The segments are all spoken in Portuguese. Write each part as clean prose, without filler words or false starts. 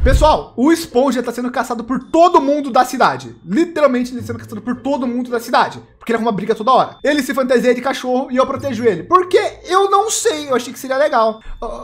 Pessoal, o Esponja tá sendo caçado por todo mundo da cidade. Literalmente, ele sendo caçado por todo mundo da cidade. Porque ele arruma briga toda hora. Ele se fantasia de cachorro e eu protejo ele. Porque eu não sei, eu achei que seria legal.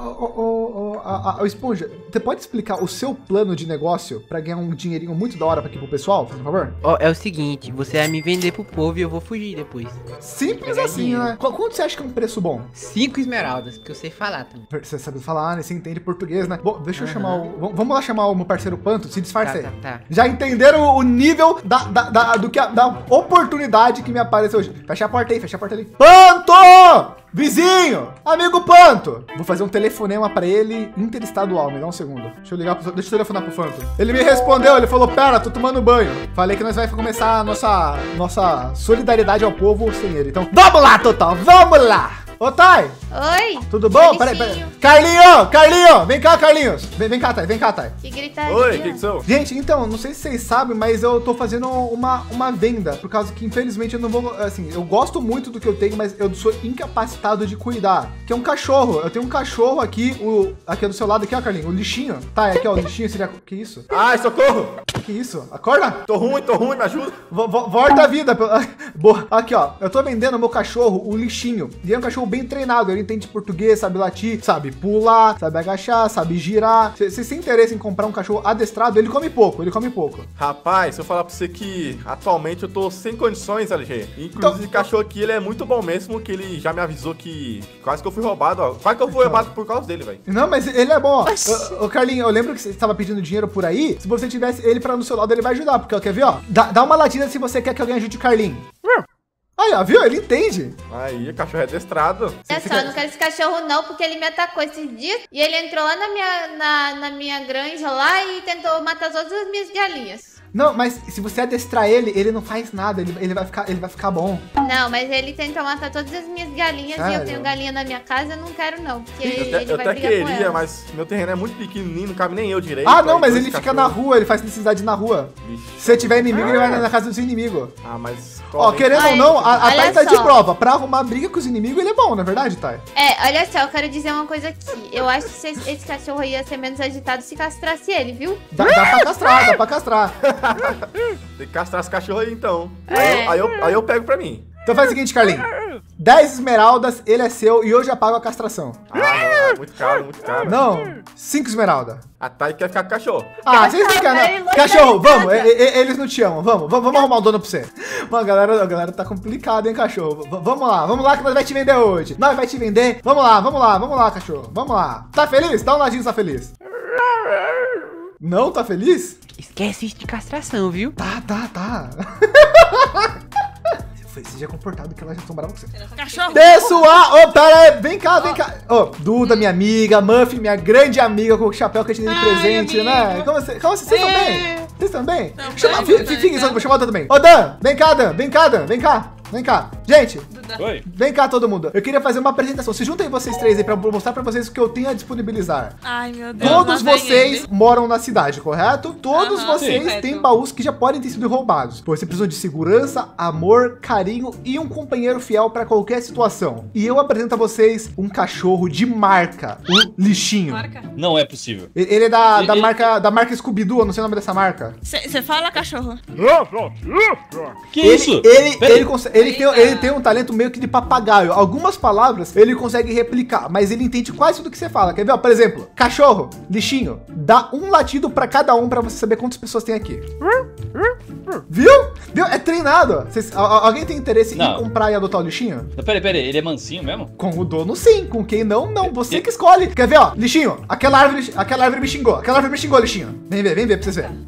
O Esponja, você pode explicar o seu plano de negócio para ganhar um dinheirinho muito da hora aqui pro pessoal, por favor? É o seguinte, você vai me vender pro povo e eu vou fugir depois. Simples assim, né? Quanto você acha que é um preço bom? 5 esmeraldas, que eu sei falar também. Você sabe falar, né? Você entende português, né? Bom, deixa eu chamar o... Vamos lá chamar o meu parceiro Panto, se disfarça aí. Tá. Já entenderam o nível da oportunidade que me apareceu hoje. Fecha a porta aí, fecha a porta ali. Panto! Vizinho! Amigo Panto! Vou fazer um telefonema pra ele interestadual, me dá um segundo. Deixa eu telefonar pro Panto. Ele me respondeu, ele falou, pera, tô tomando banho. Falei que nós vai começar a nossa solidariedade ao povo sem ele. Então, vamos lá, Total, vamos lá! Ô, Thay! Oi! Tudo bom? Peraí. Carlinho! Vem cá, Carlinhos! Vem cá, Thay. Que gritaria. Oi, o que são? Gente, então, não sei se vocês sabem, mas eu tô fazendo uma venda, por causa que, infelizmente, eu não vou, assim, eu gosto muito do que eu tenho, mas eu sou incapacitado de cuidar, que é um cachorro. Eu tenho um cachorro aqui, aqui do seu lado, aqui, ó, Carlinho, o lixinho. Tá, aqui, ó, o lixinho, seria, que isso? Ai, socorro! Que isso? Acorda? Tô ruim, me ajuda. Volta a vida. Boa. Aqui, ó, eu tô vendendo o meu cachorro, o lixinho, e é um cachorro bem treinado, ele entende português, sabe latir, sabe pular, sabe agachar, sabe girar. Você tem interesse em comprar um cachorro adestrado? Ele come pouco. Rapaz, se eu falar pra você que atualmente eu tô sem condições, LG. Inclusive, esse cachorro aqui, ele é muito bom mesmo, que ele já me avisou que quase que eu fui roubado, ó. Quase que eu fui roubado por causa dele, velho. Não, mas ele é bom, ó. Ô, Carlinho, eu lembro que você estava pedindo dinheiro por aí. Se você tivesse ele no seu lado, ele vai ajudar, porque, ó, quer ver, ó? Dá uma latida se você quer que alguém ajude o Carlinho. Aí, ó, viu? Ele entende. Aí, cachorro é adestrado. Olha só, eu não quero esse cachorro não, porque ele me atacou esses dias e ele entrou lá na minha granja lá e tentou matar todas as minhas galinhas. Não, mas se você adestrar ele, ele não faz nada, ele vai ficar bom. Não, mas ele tentou matar todas as minhas galinhas. Sério? E eu tenho galinha na minha casa, eu não quero não, porque ele vai brigar com elas. Eu até queria, mas meu terreno é muito pequenininho, não cabe nem eu direito. Ah, não, mas ele fica na rua, ele faz necessidade na rua. Vixe. Se você tiver inimigo, ele vai na casa dos inimigos. Ah, mas... Ó, querendo ou não, a Thay tá de prova. Pra arrumar briga com os inimigos, ele é bom, não é verdade, Thay? É, olha só, eu quero dizer uma coisa aqui. Eu acho que esse cachorro ia ser menos agitado se castrasse ele, viu? Dá pra castrar. Tem que castrar esse cachorro aí, então. É. Aí eu pego pra mim. Então faz o seguinte, Carlinho. 10 esmeraldas, ele é seu e eu já pago a castração. Ah, não, é muito caro. Não, 5 esmeraldas. A Thay quer ficar com o cachorro. Ah, vocês não querem, não. Cachorro, vamos, eles não te amam, vamos arrumar um dono pra você. Mano, a galera tá complicado, hein, cachorro. Vamos lá que nós vai te vender hoje. Nós vai te vender. Vamos lá, cachorro. Vamos lá. Tá feliz? Dá um ladinho, tá feliz. Não, tá feliz? Esquece isso de castração, viu? Tá. Seja comportado que ela já tombará você. Cachorro! Pessoal! Ô, pera aí, vem cá. Ô, Duda, minha amiga, Muffy, minha grande amiga com o chapéu que eu te dei de presente, né? Como vocês estão bem? Vocês estão bem? Fiquem só, vou chamar o Dan também. Ô, Dan, vem cá. Gente, oi. Vem cá todo mundo. Eu queria fazer uma apresentação. Se juntem vocês três aí pra mostrar pra vocês o que eu tenho a disponibilizar. Ai, meu Deus. Todos vocês moram na cidade, correto? Todos vocês têm baús que já podem ter sido roubados. Você precisa de segurança, amor, carinho e um companheiro fiel pra qualquer situação. E eu apresento a vocês um cachorro de marca, o Lixinho. Não é possível. Ele é da marca Scooby-Doo, eu não sei o nome dessa marca. Você fala, cachorro? Que isso? Ele tem um talento meio que de papagaio. Algumas palavras ele consegue replicar, mas ele entende quase tudo que você fala. Quer ver? Ó, por exemplo, cachorro, Lixinho, dá um latido pra cada um pra você saber quantas pessoas tem aqui. Viu? É treinado. Alguém tem interesse em comprar e adotar o Lixinho? Peraí, ele é mansinho mesmo? Com o dono, sim. Com quem não. Você que escolhe. Quer ver, ó? Lixinho, aquela árvore me xingou. Lixinho. Vem ver pra vocês verem.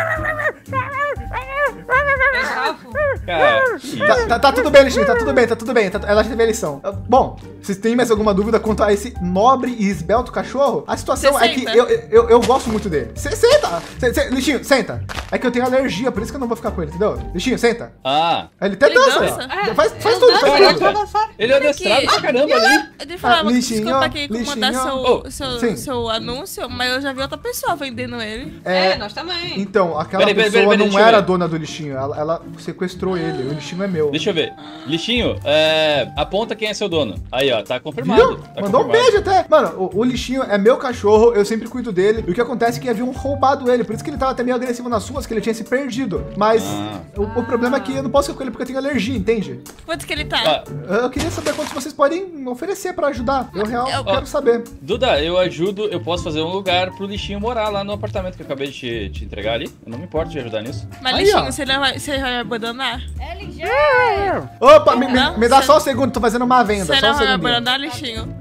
Tá tudo bem, Lixinho, tá tudo bem. Ela já teve a lição. Bom, vocês têm mais alguma dúvida quanto a esse nobre e esbelto cachorro? A situação é que eu gosto muito dele. Senta! Lixinho, senta. É que eu tenho alergia, por isso que eu não vou ficar com ele, entendeu? Lixinho, senta. Ah, Ele até Ele dança. dança? Faz tudo, faz tudo. ele é adestrado pra caramba ali. Deixa eu falar, lixinho, desculpa aqui incomodar lixinho. Sim. seu anúncio, mas eu já vi outra pessoa vendendo ele. Nós também. Então, aquela Peraí, pessoa deixa não eu era ver. dona do lixinho, ela sequestrou ele. O lixinho é meu. Deixa eu ver. Lixinho, aponta quem é seu dono. Aí, ó, tá confirmado. Viu? Tá Mandou um confirmado. beijo até. Mano, o lixinho é meu cachorro, eu sempre cuido dele. E o que acontece é que haviam roubado ele. Por isso que ele tava até meio agressivo nas ruas, que ele tinha se perdido. Mas o problema é que eu não posso ficar com ele porque eu tenho alergia, entende? Quanto que ele tá? Ah, Eu queria saber quantos vocês podem oferecer pra ajudar. Eu Eu- quero saber. Duda, eu ajudo, eu posso fazer um lugar pro lixinho morar lá no apartamento que eu acabei de te entregar ali. Eu não me importo de ajudar nisso. Mas, Aí, lixinho, ó. você vai abandonar? LG! Opa, Não, me dá você- só um segundo, tô fazendo uma venda. Você Só um não vai segundinho. abandonar, lixinho?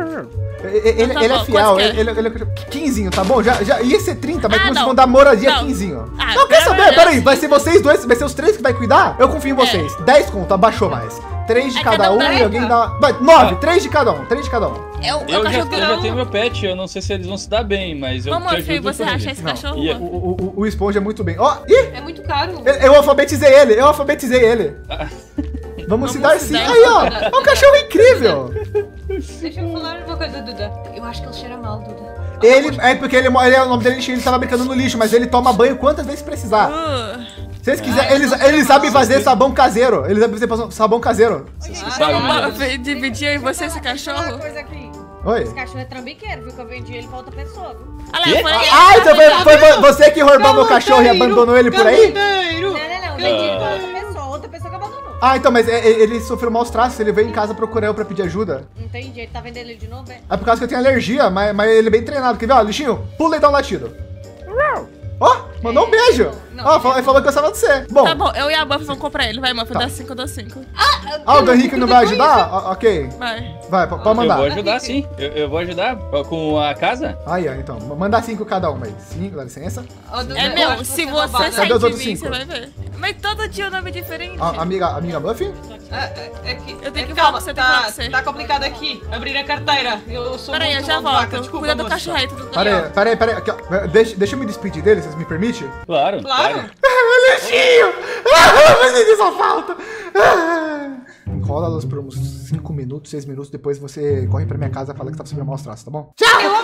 Ele Tá é bom, fiel, quanto que é? ele é 15, tá bom? Já ia ser 30, mas Ah, como vocês não. vão dar moradia Não. 15. Ah, Não, quer pelo saber? amor de Peraí, Deus. vai ser vocês dois, vai ser os três que vai cuidar? Eu confio em É. vocês. 10 conto, abaixou mais. 3 de É cada cada um um, e alguém dá... Vai, 9, 3 de cada um, 3 de cada um. Eu já tenho meu pet, eu não sei se eles vão se dar bem, mas eu te Vamos, filho, ajudo você por acha aí. esse Não. cachorro? E- O esponja é muito bem. Ó, ih, É muito caro. eu alfabetizei ele. Vamos se dar sim. dar. Aí, ó, é um cachorro incrível. Deixa eu falar uma coisa, Duda. Eu acho que ele cheira mal, Duda. Ele, é porque ele, o nome dele é lixinho, ele tava brincando no lixo, mas ele toma banho quantas vezes precisar. Se vocês quiserem, eles sabem fazer sabão caseiro. Eles sabem fazer sabão caseiro. Você sabe, né? Vamos dividir eu e você esse Uma cachorro? coisa aqui. Oi. Esse cachorro é trambiqueiro, viu? Que eu vendi ele pra outra pessoa, viu? Olha lá, eu falei. Ah, então foi você que roubou meu cachorro e abandonou ele por aí? Camundeiro! Não. Eu vendi ele pra outra pessoa que abandonou. Ah, então, mas ele sofreu maus tratos, ele veio em casa procurar eu pra pedir ajuda. Entendi, ele tá vendendo ele de novo, é? É por causa que eu tenho alergia, mas ele é bem treinado. Quer ver, ó, lixinho? Pula e dá um latido. Ó, mandou um beijo. Ó, ele falou que gostava de você. Bom, Tá bom, eu e a Buff vamos comprar ele. Vai, Muff, dá 5, eu dou 5. o Henrique não vai ajudar? Ok, Vai. vai, pode Eu mandar. vou ajudar sim, eu vou ajudar com a casa. Aí, ó, então, manda 5 cada um aí. 5, dá licença. Ó, Duda, É eu meu, acho que se é você roubada. sair Cadê os de outros mim, 5? você vai ver. Mas todo dia o nome é diferente. Amiga Buffy? É que... Eu tenho que calma, falar pra você, tem que falar pra você. tá complicado aqui. Abrir a carteira. Eu sou Peraí, eu muito já vaca, volto. desculpa, Cuida do moça. cachorro aí, tudo bem. Peraí. Aqui, ó. Deixa eu me despedir dele, vocês me permitem? Claro. Claro. Lixinho! Mas ele só falta! Enrola-las por uns 5 minutos, 6 minutos, depois você corre pra minha casa e fala que tá sofrendo maus traços, tá bom?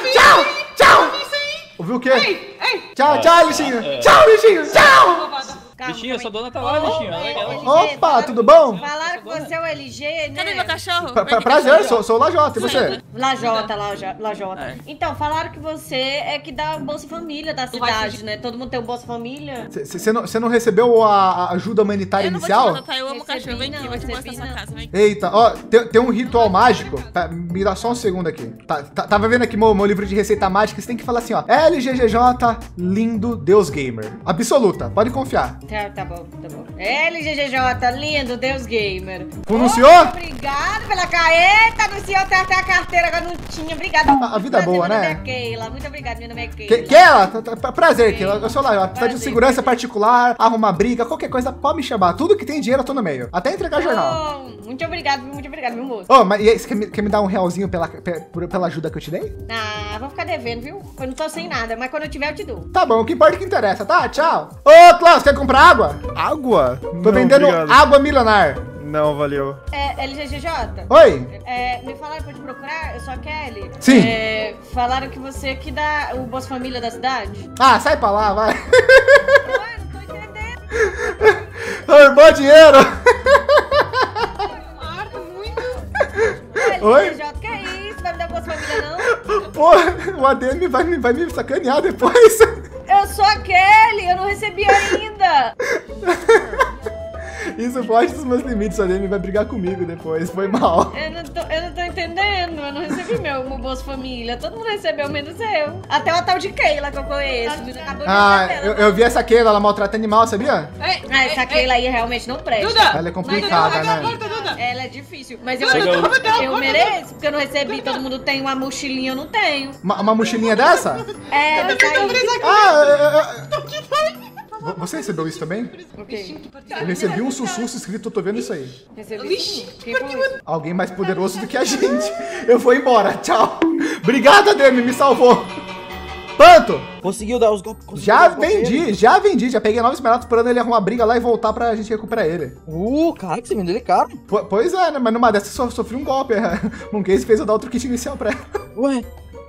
Tchau! Ouviu o quê? Ei! Tchau, lixinho! Tchau, lixinho! Tchau! Roubada. Calma, Lixinho, calma sua aí. dona tá lá, lixinho. Opa, tudo bom? Falaram que você é o LG, né? Cadê meu cachorro? Prazer, sou o Lajota, e você? Lajota. É. Então, falaram que você é que dá Bolsa Família da vai cidade, fugir. né? Todo mundo tem um Bolsa Família. Você não recebeu a ajuda humanitária Eu não vou te inicial? matar, eu amo Recebi cachorro. Vem aqui, não, vou te mostrar recebi sua não. casa. Vem. Eita, ó, tem um ritual mágico. Me dá só um segundo aqui. Tava vendo aqui meu livro de receita mágica. Você tem que falar assim, ó. LGGJ, lindo Deus Gamer. Absoluta, pode confiar. Tá bom. LGGJ, lindo, Deus Gamer. Pronunciou? Obrigado pela caeta, anunciou até a carteira, agora não tinha. Obrigada. A vida é boa, Meu nome né? é Keila, muito obrigada, meu nome é Keila. Keila, prazer, Keila. Eu sou lá, ó. Precisa de Prazer, segurança prazer. particular, arrumar briga, qualquer coisa, pode me chamar. Tudo que tem dinheiro eu tô no meio. Até entregar jornal. Oh, muito obrigado, meu moço. Ô, mas e aí, você quer me dar um realzinho pela ajuda que eu te dei? Ah, vou ficar devendo, viu? Eu não tô sem nada, mas quando eu tiver eu te dou. Tá bom, o que importa é que interessa, tá? Tchau. Ô, Klaus, quer comprar água? Água? Tô vendendo água milenar. Não, valeu. É, LGGJ? Oi? Me falaram pra te procurar, eu sou a Kelly. Sim. Falaram que você que dá o Bolsa Família da cidade. Ah, sai pra lá, vai. Ué, não tô entendendo. Armou dinheiro. Marco, muito. Oi? LGGJ, que é isso? Vai me dar Bolsa Família, não? Pô, o ADM vai me sacanear depois. Eu sou a Kelly, eu não recebi ainda. Isso foge dos meus limites, o ADM vai brigar comigo depois, foi mal. Eu não tô entendendo, eu não recebi meu Bolsa Família. Todo mundo recebeu, menos eu. Até o tal de Keila que eu conheço. Acabou de Ah, receber, eu vi essa Keila, ela maltrata animal, sabia? essa Keila aí realmente não presta. Duda! Ela é complicada, Abre a né? porta, Duda! Ela é difícil, mas eu mereço, porque eu não recebi, todo mundo tem uma mochilinha, eu não tenho. Uma mochilinha dessa? É, ela tá aí. Ah, você recebeu isso também? Ok. Eu recebi um sussurro escrito, eu tô vendo isso aí. Recebi. Vixe, Quem foi isso? Alguém mais poderoso do que a gente. Eu vou embora, tchau. Obrigado, ADM, me salvou. Panto, Conseguiu dar os golpes. já vendi. Já peguei 9 esmeraldas esperando ele arrumar briga lá e voltar pra gente recuperar ele. Cara, que você vendeu ele caro. Pois é, né? Mas numa dessas eu sofri um golpe. Monkey fez eu dar outro kit inicial pra ela. Ué.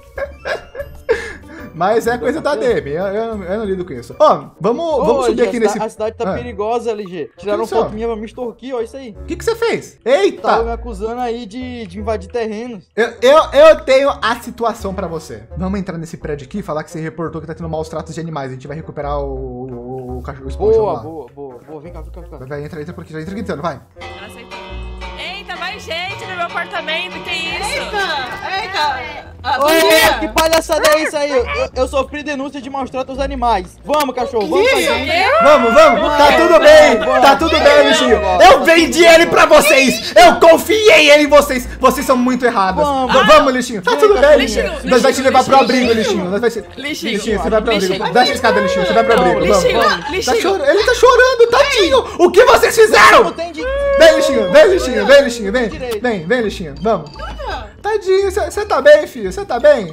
Mas é coisa da DM, eu não lido com isso. Ó, vamos subir aqui nesse... A cidade tá perigosa, LG. Tiraram foto minha pra me extorquir, ó, isso aí. O que você fez? Eita! Tava me acusando aí de invadir terrenos. Eu tenho a situação pra você. Vamos entrar nesse prédio aqui e falar que você reportou que tá tendo maus tratos de animais. A gente vai recuperar o cachorro esponja lá. Boa. Vem cá. Vai, entra por aqui, já entra gritando, vai. Ela aceitou. Eita, vai gente no meu apartamento, que isso? Eita! Ô, que palhaçada é isso aí? Eu sofri denúncia de maus tratos aos animais. Vamos, cachorro, vamos fazer. Vamos. Tá tudo bem, bichinho. Eu vendi ele pra vocês. Eu confiei ele em vocês. Vocês são muito errados. Vamos, lixinho. Tá tudo bem, lixinho. Nós vai te levar pro abrigo, lixinho. Lixinho, você vai pro abrigo. Desce a escada, lixinho. Você vai pro abrigo. Vamos. Ele tá chorando, tadinho. O que vocês fizeram? Vem, lixinho. Vem, lixinho. Vamos. Tadinho, você tá bem, filho? Você tá bem?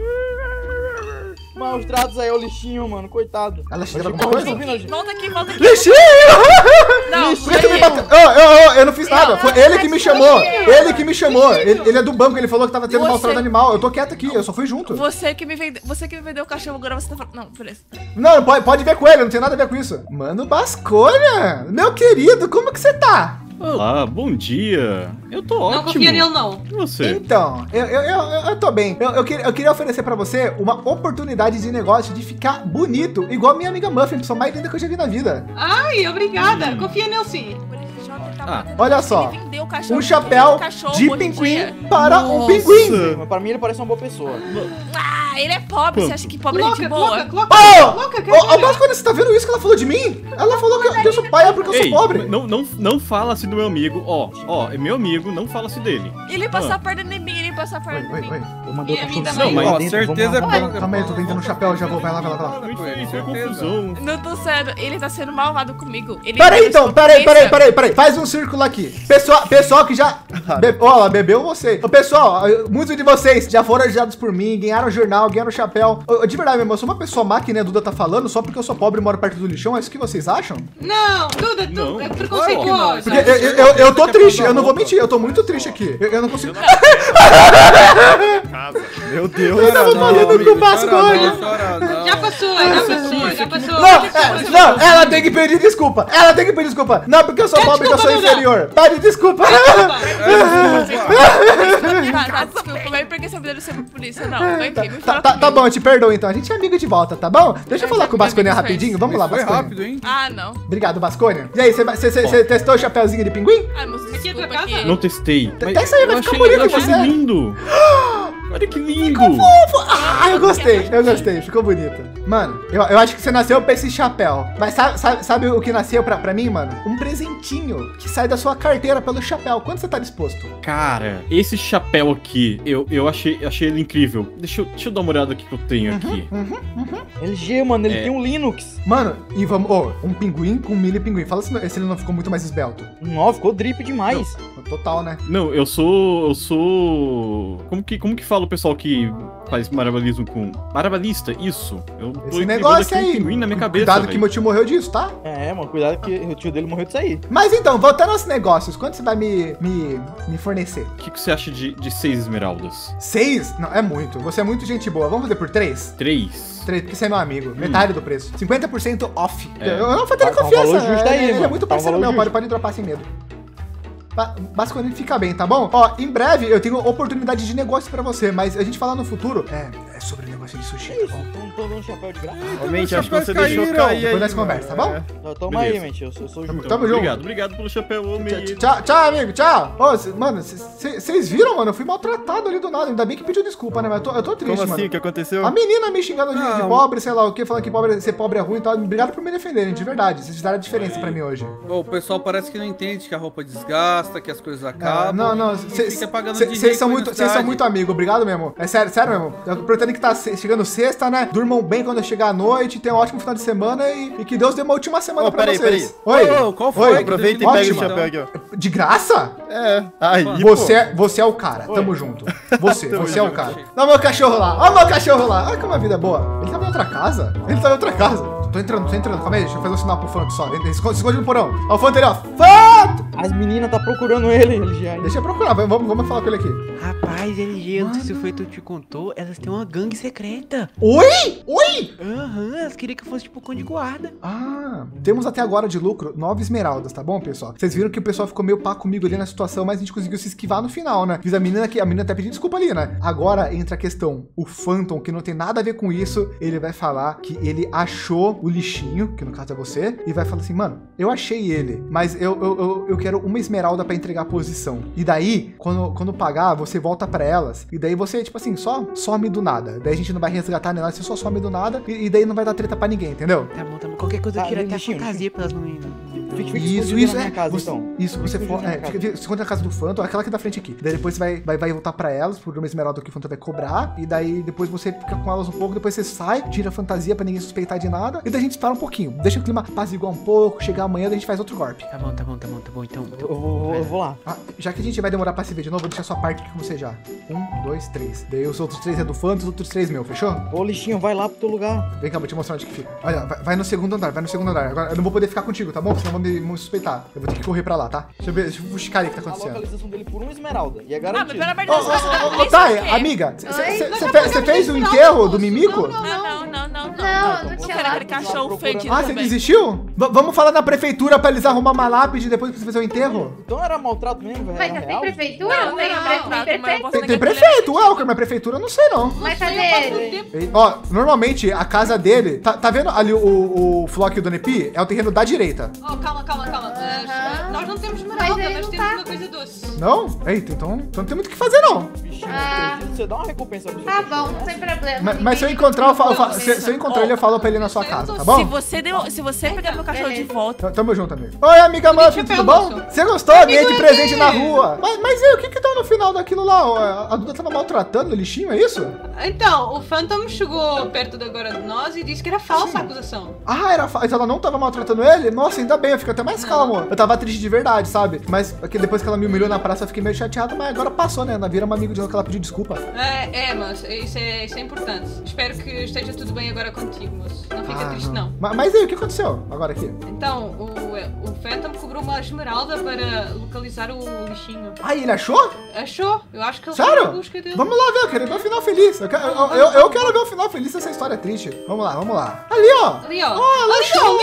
Maus tratos aí, ô lixinho, mano, coitado. Ela chega alguma coisa? Volta aqui. Lixinho! Não, Por que tu me bateu? Eu não fiz nada. Foi ele que me chamou. Ele é do banco, ele falou que tava tendo maus tratos animal. Eu tô quieto aqui, eu só fui junto. Você que me vendeu o cachorro, agora você tá falando... Não, beleza. Não, pode ver com ele, não tem nada a ver com isso. Mano, Bascolha, meu querido, como que você tá? Olá, bom dia. Eu tô ótimo. Não confia nele, não. E você? Então, eu tô bem. Eu queria oferecer pra você uma oportunidade de negócio de ficar bonito, igual a minha amiga Muffin, a pessoa mais linda que eu já vi na vida. Ai, obrigada. Confia nele, sim. Olha só, um chapéu de pinguim para um pinguim. Mas pra mim ele parece uma boa pessoa. Ah, ele é pobre, você acha que pobre é gente boa? Ô, Bascolha, você tá vendo isso que ela falou de mim? Ela falou que eu sou pai porque eu sou pobre. Não fala assim do meu amigo. Ó, é meu amigo, não fala assim dele. Ele passa a perna em mim, ele passa a perna em mim. Eu mandei o cachorro Não, sair mas lá dentro, certeza vamos lá. Calma aí, eu tô vendendo um chapéu, já vou, vai lá. Foi confusão. Não tô sério, ele tá sendo malvado comigo. Peraí, faz um círculo aqui. Pessoal que já... Ó, bebeu você. Ô, pessoal, muitos de vocês já foram ajudados por mim, ganharam jornal, ganharam chapéu. De verdade, meu irmão, eu sou uma pessoa má que nem a Duda tá falando, só porque eu sou pobre e moro perto do lixão, é isso que vocês acham? Não, Duda, Não. é preconceituoso. Porque eu tô triste, eu não vou mentir, eu tô muito triste aqui. Eu não consigo... Meu Deus. Eu tava falando com o Bascolha. Já passou. Não, ela tem que pedir desculpa. Não, porque eu sou pobre que eu sou inferior. Pede desculpa. Tá, desculpa, mas por que você deve ser polícia? Não, vem aqui, me fala Tá bom, eu te perdoo então. A gente é amigo de volta, tá bom? Deixa eu falar com o Bascolha rapidinho. Vamos lá, Foi Bascolha. rápido, hein? Ah, não. Obrigado, Bascolha. E aí, você testou o chapéuzinho de pinguim? Ai, moço, Aqui é tua desculpa casa? aqui. Não testei. Testa aí, vai Eu ficar achei bonito você. lindo. Olha que lindo. Ah, eu gostei. Ficou bonito. Mano, eu acho que você nasceu pra esse chapéu. Mas sabe o que nasceu pra mim, mano? Um presentinho que sai da sua carteira pelo chapéu. Quanto você tá disposto? Cara, esse chapéu aqui, eu achei ele incrível. Deixa eu dar uma olhada aqui que eu tenho aqui. LG, mano, ele tem um Linux. Mano, e vamos... Ó, um pinguim com um mini pinguim. Fala se ele não ficou muito mais esbelto. Não, ficou drip demais. Total, né? Não, eu sou... Como que fala o pessoal que faz maravilhismo com... Maravilhista, isso. Eu tô Esse negócio aqui aí. um pinguim na minha cabeça, Cuidado que velho. meu tio morreu disso, tá? Mano, cuidado que o tio dele morreu disso aí. Mas então, voltando aos negócios. Quanto você vai me fornecer? O que você acha de 6 esmeraldas? 6? Não, é muito. Você é muito gente boa. Vamos fazer por 3? 3? 3, porque você é meu amigo. Metade do preço. 50% off. É. Eu não vou ter Tá um confiança. valor justo aí, Ele é mano. muito Tá um parceiro valor meu. justo. Pode dropar sem medo. Basicamente fica bem, tá bom? Ó, em breve eu tenho oportunidade de negócio pra você, mas a gente falar no futuro é sobre negócio de sushi, tá bom? Tô dando chapéu de graça. Realmente, acho que você deixou cair Depois aí. nós conversa, tá bom? Toma aí, Beleza. mente, eu sou justo. Tamo junto. Obrigado pelo chapéu, eu amei ele. Tchau, amigo, tchau. Ô, mano, vocês viram, mano? Eu fui maltratado ali do nada. Ainda bem que pediu desculpa, né? Mas eu tô triste, Como assim? mano. O que aconteceu? A menina me xingando de Não. pobre, sei lá o que, falando que ser pobre é ruim e tal. Obrigado por me defenderem, de verdade. Vocês fizeram a diferença pra mim hoje. O pessoal parece que não entende que a roupa desgasta, que as coisas acabam. Não, e fica pagando de vocês são rico aí na muito cidade. amigos, obrigado mesmo. É sério mesmo. Pra eu ter aproveitando que tá chegando sexta, né? Durmam bem quando chegar a noite, tenham um ótimo final de semana e que Deus dê uma última semana pra vocês. Oi. Qual foi? Aproveita e pega o chapéu aqui, ó. De graça? É. Aí, Você é o cara. Tamo junto. Você é o cara. Olha o meu cachorro lá. Olha que uma vida boa. Ele tava em outra casa? Tô entrando. Calma aí, deixa eu fazer um sinal pro Fanto só. Se esconde no porão. Ó, o Fanto ali, ó. Fanto! As meninas tá procurando ele, LG. Aí. Deixa eu procurar, vamos falar com ele aqui. Rapaz, LG, eu não sei se foi tu que te contou, elas têm uma gangue secreta. Oi? Aham, elas queriam que eu fosse tipo cão de guarda. Ah, temos até agora de lucro 9 esmeraldas, tá bom, pessoal? Vocês viram que o pessoal ficou meio pá comigo ali na situação, mas a gente conseguiu se esquivar no final, né? Fiz a menina até pediu desculpa ali, né? Agora entra a questão, o Phantom, que não tem nada a ver com isso, ele vai falar que ele achou o lixinho, que no caso é você, e vai falar assim, mano, eu achei ele, mas eu quero uma esmeralda pra entregar a posição. E daí, quando pagar, você volta pra elas, e daí você, tipo assim, só some do nada. Daí a gente não vai resgatar nem nada, você só some do nada, e daí não vai dar treta pra ninguém, entendeu? Tá bom. Qualquer coisa eu tiro até a fantasia pra elas não Isso, na minha casa, então. Isso, você esconde na casa do Phantom, aquela aqui da frente aqui. Daí depois você vai voltar pra elas, por uma esmeralda que o Phantom vai cobrar, e daí depois você fica com elas um pouco, depois você sai, tira a fantasia pra ninguém suspeitar de nada, e daí a gente espera um pouquinho, deixa o clima apaziguar um pouco, chegar amanhã, daí a gente faz outro golpe. Tá bom, então. Eu vou lá. Ah, já que a gente vai demorar pra se ver de novo, vou deixar sua parte aqui com você já. 1, 2, 3. Daí os outros 3 é do Phantom, os outros 3 meu, fechou? Ô, lixinho, vai lá pro teu lugar. Vem cá, vou te mostrar onde que fica. Olha, vai no segundo andar. Agora, eu não vou poder ficar contigo, tá bom? Senão vão me suspeitar. Eu vou ter que correr pra lá, tá? Deixa eu buscar o que tá A acontecendo. localização dele por uma esmeralda. E é Ah, mas garantido. pelo amor de Deus, Ô, Thay, amiga, você fez o enterro do Mimico? Não. Não tinha Era lá. aquele cachorro fedido Ah, você também. desistiu? Vamos falar na prefeitura pra eles arrumar uma lápide depois pra você fazer o enterro? Então era maltrato mesmo, velho? Mas Era já tem real? prefeitura? Não, Tem não, prefeito? mas eu posso Tem negar que prefeito, Welker, mas prefeitura eu não sei não. Mas cadê ele? Ó, normalmente a casa dele, tá vendo ali o Flock do Nepi? É o terreno da direita. Oh, calma. Nós não temos Mas esmeralda, ele mas não temos tá. uma coisa doce. Não? Eita, então não tem muito o que fazer não. Bichinho, Ah. você dá uma recompensa pro seu Tá cachorro. bom, sem problema. Mas se eu encontrar, se eu encontrar ele, eu falo pra ele na sua casa, tá bom? Se você pegar meu cachorro de volta. Tamo junto, amigo. Oi, amiga Muffin, tudo bom? Você gostou? Ganhei de presente na rua. Mas e o que tá no final daquilo lá? A Duda tava maltratando o lixinho, é isso? Então, o Phantom chegou perto agora de nós e disse que era falsa a acusação. Ah, mas ela não tava maltratando ele? Nossa, ainda bem, eu fico até mais calmo. Eu tava triste de verdade, sabe? Mas depois que ela me humilhou na praça, eu fiquei meio chateado, mas agora passou, né? Ela vira uma amiga de novo que ela pediu desculpa. Mas isso é importante. Espero que esteja tudo bem agora contigo, moço. Não fica triste, não. Mas aí, o que aconteceu agora aqui? Então, o Phantom cobrou uma esmeralda para localizar o lixinho. Ah, ele achou? Achou? Eu acho que ele Sério? foi na busca dele. Vamos lá ver, eu quero ver o final feliz. Eu quero ver o final feliz dessa história triste. Vamos lá. Ali, ó. Ali, ó. Oh, ela achou.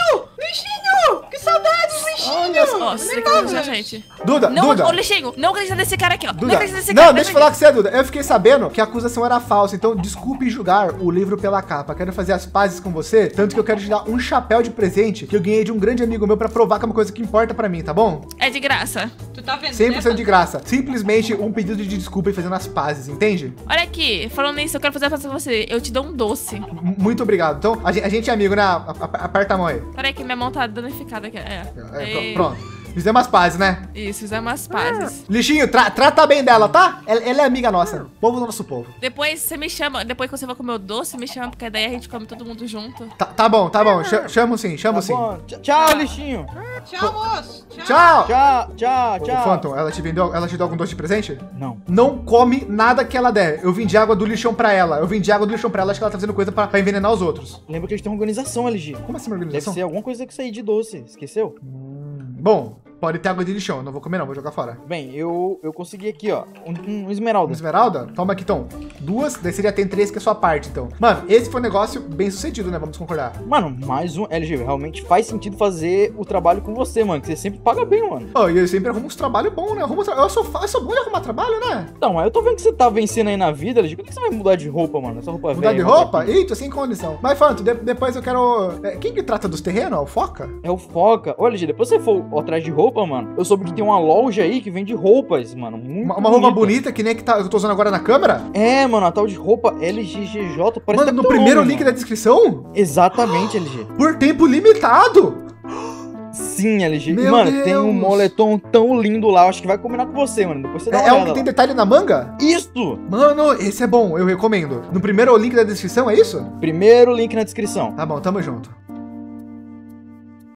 Lixinho! Que saudade, lixinho! Olha só. Ó, você acredita, gente? Duda, Ô, lixinho, não acredita nesse cara aqui, ó. Duda, Não acredita nesse cara. não, deixa eu falar com você, Duda. Eu fiquei sabendo que a acusação era falsa, então desculpe julgar o livro pela capa. Quero fazer as pazes com você, tanto que eu quero te dar um chapéu de presente que eu ganhei de um grande amigo meu pra provar que é uma coisa que importa pra mim, tá bom? É de graça. Tu tá vendo? 100% de graça. Simplesmente um pedido de desculpa e fazendo as pazes, entende? Olha aqui, falando nisso, eu quero fazer a paz com você. Eu te dou um doce. Muito obrigado. Então, a gente é amigo, né? Aperta a mão aí. Peraí que minha mão tá danificada aqui. Pronto. Fizemos as pazes, né? Isso, fizemos as pazes. Lixinho, trata bem dela, tá? Ela é amiga nossa. Povo do nosso povo. Depois você me chama, depois que você for comer o doce, me chama, porque daí a gente come todo mundo junto. Tá bom. Chamo sim. Bom, tchau, lixinho. Tchau, moço. Tchau. Tchau. Phantom, ela te deu algum doce de presente? Não. Não come nada que ela der. Eu vim de água do lixão pra ela. Acho que ela tá fazendo coisa pra envenenar os outros. Lembra que eles têm uma organização, LG. Como assim uma Deve organização? ser alguma coisa que sair de doce. Esqueceu? Bom, pode ter água de lixão. Eu não vou comer não, vou jogar fora. Bem, eu consegui aqui, ó. Um esmeralda. Esmeralda? Toma aqui, então. 2, daí seria tem 3 que é a sua parte, então. Mano, esse foi um negócio bem sucedido, né? Vamos concordar. Mano, mais um LG. Realmente faz sentido fazer o trabalho com você, mano. Que você sempre paga bem, mano. Oh, e eu sempre arrumo uns trabalhos bons, né? Eu sou bom de arrumar trabalho, né? Então, mas eu tô vendo que você tá vencendo aí na vida, LG. Por que você vai mudar de roupa, mano? Essa roupa Mudar velha. de roupa? Eita, sem condição. Mas, Fanto, depois eu quero... Quem que trata dos terrenos? É o Foca? É o Foca. Olha, LG, depois você for atrás de roupa, mano. Eu soube que tem uma loja aí que vende roupas, mano. Muito uma roupa bonita, que nem a que eu tô usando agora na câmera? É, mano, a tal de roupa LGGJ. Parece Mano, no primeiro link da descrição? Exatamente, LG. Por tempo limitado. Sim, LG. Meu Mano, Deus. tem um moletom tão lindo lá. Acho que vai combinar com você, mano. Depois você dá uma É um olhada que tem lá. detalhe na manga? Isso! Mano, esse é bom, eu recomendo. No primeiro link da descrição, é isso? Primeiro link na descrição. Tá bom, tamo junto.